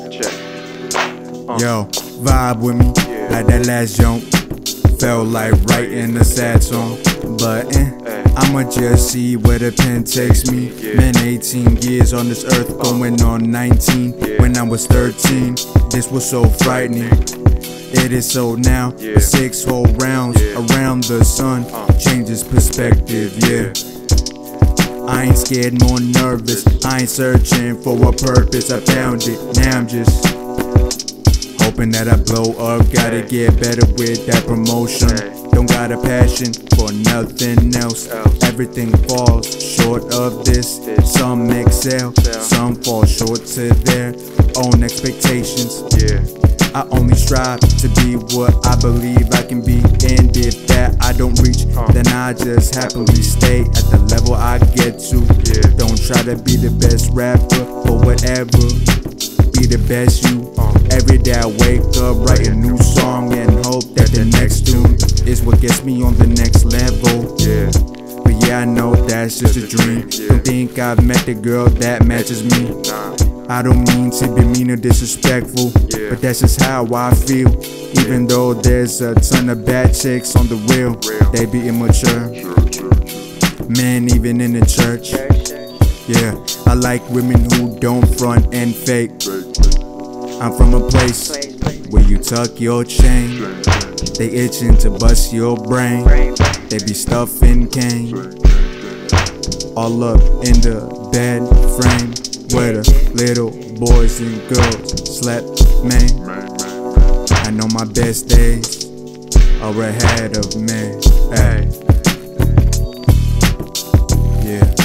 Yo, vibe with me, like that last jump. Felt like writing a sad song, but I'ma just see where the pen takes me. Man, 18 years on this earth, going on 19. When I was 13, this was so frightening. It is so now, 6 whole rounds around the sun changes perspective, yeah. I ain't scared, more nervous. I ain't searching for a purpose, I found it. Now I'm just hoping that I blow up. Gotta get better with that promotion. Don't got a passion for nothing else. Everything falls short of this. Some excel, some fall short to their own expectations. I only strive to be what I believe I can be, and if that I don't reach, then I just happily stay at the level I get to. Don't try to be the best rapper or whatever, be the best you. Every day I wake up, write a new song and hope that the next tune is what gets me on the next level. But yeah, I know that's just a dream. Don't think I've met the girl that matches me. I don't mean to be mean or disrespectful, but that's just how I feel. Even though there's a ton of bad chicks on the wheel, they be immature. Man, even in the church. Yeah, I like women who don't front and fake. I'm from a place where you tuck your chain. They itching to bust your brain. They be stuffing cane all up in the bed frame where the little boys and girls slept, man. I know my best days are ahead of me, hey. Yeah.